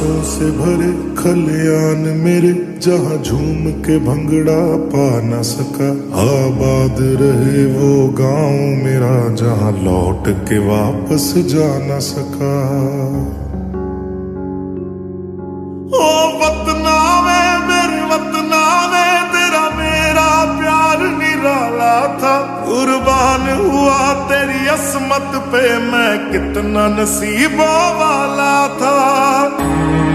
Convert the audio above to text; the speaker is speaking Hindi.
आसों से भरे खलियान मेरे, जहाँ झूम के भंगड़ा पा न सका। आबाद रहे वो गांव मेरा, जहाँ लौट के वापस जा न सका। ओ वतना वे मेरे वतना वे, तेरा मेरा प्यार निराला था। कुर्बान हुआ तेरी असमत पे मैं, कितना नसीबों वाला था।